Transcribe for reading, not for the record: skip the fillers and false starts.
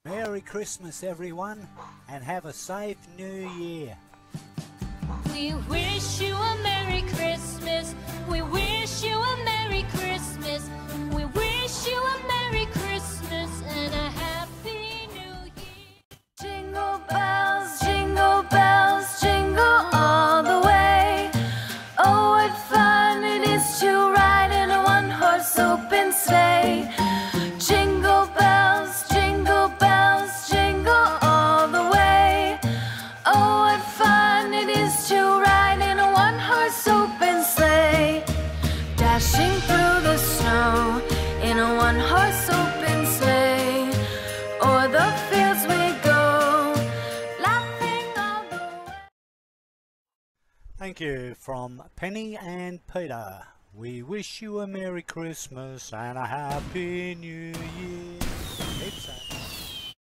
Merry Christmas everyone, and have a safe New Year. We wish you a Merry Christmas. We wish you a Merry Christmas. We wish you a Merry Christmas and a Happy New Year. Jingle bells, jingle all the way. Oh, what fun it is to ride in a one-horse open sleigh. Jingle bells, jingle all the way. Oh, what fun it is to ride in a one-horse open sleigh. Dashing through the snow in a one-horse open sleigh. O'er the fields we go, laughing all the way. Thank you from Penny and Peter. We wish you a Merry Christmas and a Happy New Year.